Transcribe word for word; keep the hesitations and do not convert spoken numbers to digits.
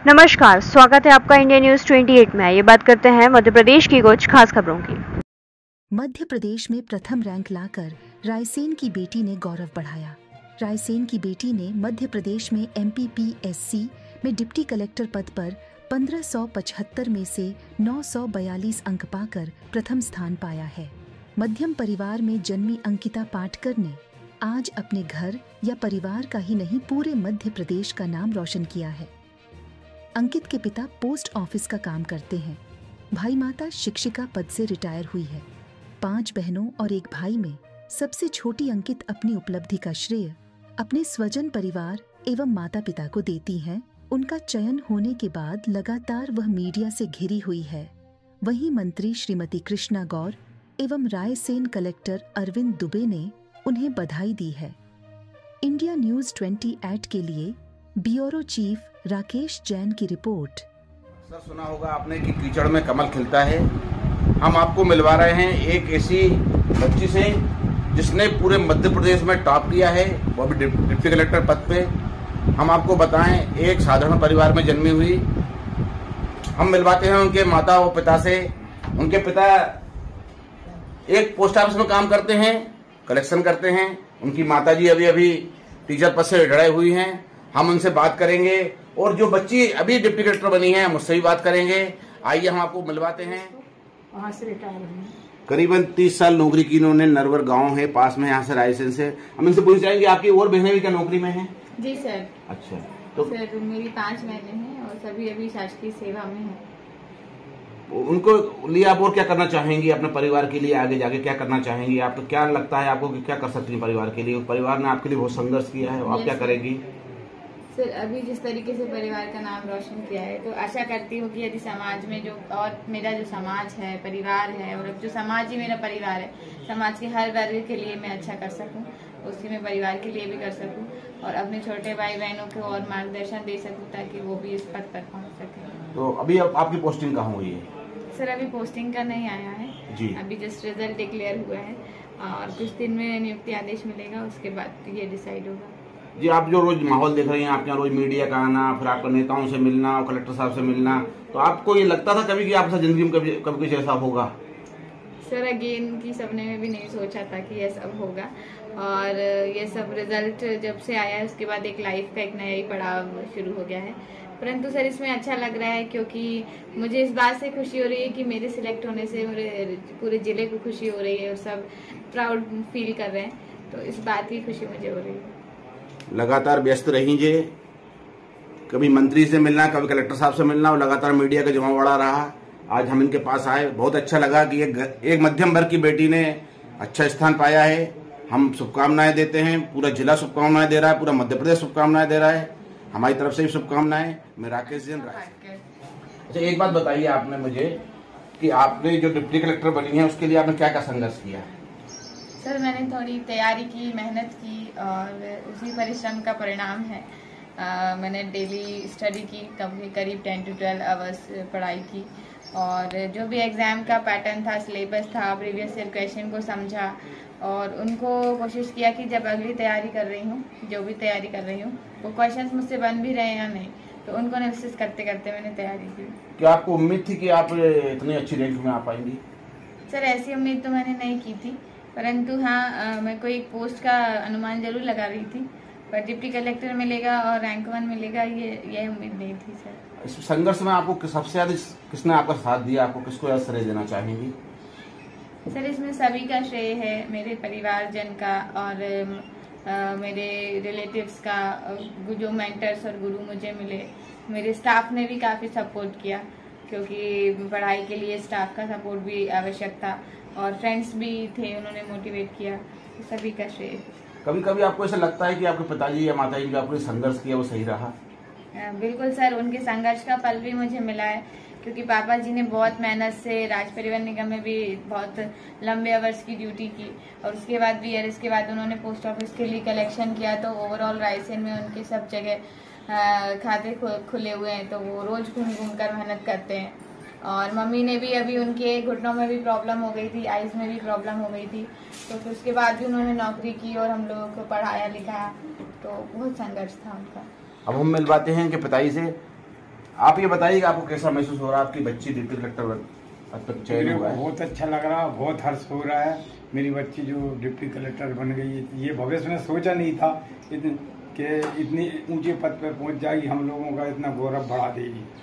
नमस्कार, स्वागत है आपका इंडिया न्यूज अट्ठाईस में। ये बात करते हैं मध्य प्रदेश की कुछ खास खबरों की। मध्य प्रदेश में प्रथम रैंक लाकर रायसेन की बेटी ने गौरव बढ़ाया। रायसेन की बेटी ने मध्य प्रदेश में M P P S C में डिप्टी कलेक्टर पद पर पंद्रह सौ पचहत्तर में से नौ सौ बयालीस अंक पाकर प्रथम स्थान पाया है। मध्यम परिवार में जन्मी अंकिता पाटकर ने आज अपने घर या परिवार का ही नहीं पूरे मध्य प्रदेश का नाम रोशन किया है। अंकित के पिता पोस्ट ऑफिस का काम करते हैं। भाई माता शिक्षिका पद से रिटायर हुई है। पांच बहनों और एक भाई में सबसे छोटी अंकित अपनी उपलब्धि का श्रेय अपने स्वजन परिवार एवं माता पिता को देती हैं। उनका चयन होने के बाद लगातार वह मीडिया से घिरी हुई है। वहीं मंत्री श्रीमती कृष्णा गौर एवं रायसेन कलेक्टर अरविंद दुबे ने उन्हें बधाई दी है। इंडिया न्यूज अट्ठाईस के लिए ब्यूरो चीफ राकेश जैन की रिपोर्ट। सर, सुना होगा आपने कि कीचड़ में कमल खिलता है। हम आपको मिलवा रहे हैं एक ऐसी बच्ची से जिसने पूरे मध्य प्रदेश में टॉप किया है, वो भी डिप्टी कलेक्टर पद पे। हम आपको बताएं, एक साधारण परिवार में जन्मी हुई। हम मिलवाते हैं उनके माता और पिता से। उनके पिता एक पोस्ट ऑफिस में काम करते हैं, कलेक्शन करते हैं। उनकी माता जी अभी अभी टीचर पद से रिटायर हुई हैं। हम उनसे बात करेंगे और जो बच्ची अभी डिप्टी कलेक्टर बनी है हम उससे भी बात करेंगे। आइए हम आपको मिलवाते हैं। वहाँ से रिटायर हुई, करीबन तीस साल नौकरी की इन्होंने। नरवर गांव है पास में यहाँ से, रायसेन से। हम इनसे पूछ जाएंगे आपकी और बहनें भी क्या नौकरी में हैं? जी सर। अच्छा, तो सर मेरी पांच बहनें हैं और सभी अभी शासकीय सेवा में हैं। उनको लिए आप और क्या करना चाहेंगी अपने परिवार के लिए? आगे जाके क्या करना चाहेंगी? आपको क्या लगता है आपको कि क्या कर सकती है परिवार के लिए? परिवार ने आपके लिए बहुत संघर्ष किया है, आप क्या करेंगी? सर अभी जिस तरीके से परिवार का नाम रोशन किया है, तो आशा करती हूँ कि यदि समाज में जो और मेरा जो समाज है, परिवार है, और अब जो समाज ही मेरा परिवार है, समाज के हर वर्ग के लिए मैं अच्छा कर सकूँ, उसी में परिवार के लिए भी कर सकूँ और अपने छोटे भाई बहनों को और मार्गदर्शन दे सकूँ ताकि वो भी इस पद पर पहुँच सके। तो अभी अब आपकी पोस्टिंग कहाँ हुई है? सर अभी पोस्टिंग का नहीं आया है जी। अभी जस्ट रिजल्ट डिक्लेयर हुआ है और कुछ दिन में नियुक्ति आदेश मिलेगा, उसके बाद ये डिसाइड होगा। जी, आप जो रोज माहौल देख रही हैं, आपके यहाँ रोज मीडिया का आना, फिर आपका नेताओं से मिलना और कलेक्टर साहब से मिलना, तो आपको ये लगता था कभी कि आपसे जिंदगी में कभी कभी कुछ ऐसा होगा? सर अगेन की सपने में भी नहीं सोचा था कि ये सब होगा और ये सब रिजल्ट जब से आया है उसके बाद एक लाइफ का एक नया ही पड़ाव शुरू हो गया है। परंतु सर इसमें अच्छा लग रहा है क्योंकि मुझे इस बात से खुशी हो रही है कि मेरे सिलेक्ट होने से मेरे पूरे जिले को खुशी हो रही है और सब प्राउड फील कर रहे हैं, तो इस बात की खुशी मुझे हो रही है। लगातार व्यस्त रहिए, कभी मंत्री से मिलना, कभी कलेक्टर साहब से मिलना और लगातार मीडिया का जमावड़ा रहा। आज हम इनके पास आए, बहुत अच्छा लगा कि एक, एक मध्यम वर्ग की बेटी ने अच्छा स्थान पाया है। हम शुभकामनाएं देते हैं, पूरा जिला शुभकामनाएं दे रहा है, पूरा मध्य प्रदेश शुभकामनाएं दे रहा है। हमारी तरफ से भी शुभकामनाएं। मैं राकेश जैन। अच्छा, एक बात बताइए आपने मुझे कि आपने जो डिप्टी कलेक्टर बनी है उसके लिए आपने क्या क्या संघर्ष किया? सर मैंने थोड़ी तैयारी की, मेहनत की और उसी परिश्रम का परिणाम है। आ, मैंने डेली स्टडी की, कभी करीब टेन टू ट्वेल्व आवर्स पढ़ाई की और जो भी एग्ज़ाम का पैटर्न था, सिलेबस था, प्रीवियस ईयर क्वेश्चन को समझा और उनको कोशिश किया कि जब अगली तैयारी कर रही हूँ, जो भी तैयारी कर रही हूँ, वो क्वेश्चंस मुझसे बन भी रहे हैं या नहीं, तो उनको एनालिसिस करते करते मैंने तैयारी की। क्या आपको उम्मीद थी कि आप इतनी अच्छी रैंक में आ पाएंगी? सर ऐसी उम्मीद तो मैंने नहीं की थी, परंतु हाँ मैं कोई एक पोस्ट का अनुमान जरूर लगा रही थी, पर डिप्टी कलेक्टर मिलेगा और रैंक वन मिलेगा ये ये उम्मीद नहीं थी। सर इस संघर्ष में आपको सबसे ज्यादा किसने आपका साथ दिया? आपको किसको ज्यादा श्रेय देना चाहेंगी? सर इसमें सभी का श्रेय है, मेरे परिवारजन का और आ, मेरे रिलेटिव्स का। जो मेंटर्स और गुरु मुझे मिले, मेरे स्टाफ ने भी काफ़ी सपोर्ट किया क्योंकि पढ़ाई के लिए स्टाफ का सपोर्ट भी आवश्यक था और फ्रेंड्स भी थे, उन्होंने मोटिवेट किया, सभी का श्रेय। कभी कभी आपको ऐसा लगता है कि आपके पिताजी या माताजी जो आपने संघर्ष किया वो सही रहा? बिल्कुल सर, उनके संघर्ष का फल भी मुझे मिला है क्योंकि पापा जी ने बहुत मेहनत से राज परिवहन निगम में भी बहुत लंबे आवर्स की ड्यूटी की और उसके बाद भी ईयर इसके बाद उन्होंने पोस्ट ऑफिस के लिए कलेक्शन किया, तो ओवरऑल रायसेन में उनके सब जगह खाते खुले हुए हैं, तो वो रोज घूम घूम कर मेहनत करते हैं। और मम्मी ने भी अभी उनके घुटनों में भी प्रॉब्लम हो गई थी, आइज में भी प्रॉब्लम हो गई थी, तो फिर उसके बाद भी उन्होंने नौकरी की और हम लोगों को पढ़ाया लिखाया, तो बहुत संघर्ष था उनका। अब हम मिलवाते हैं इनके पिताजी से। आप ये बताइए कि आपको कैसा महसूस हो रहा है, आपकी बच्ची डिप्टी कलेक्टर पद पर चयन मेरे को हुआ है? बहुत अच्छा लग रहा है, बहुत हर्ष हो रहा है। मेरी बच्ची जो डिप्टी कलेक्टर बन गई, ये भविष्य में सोचा नहीं था कि इतनी ऊंचे पद पर पहुंच जाएगी, हम लोगों का इतना गौरव बढ़ा देगी।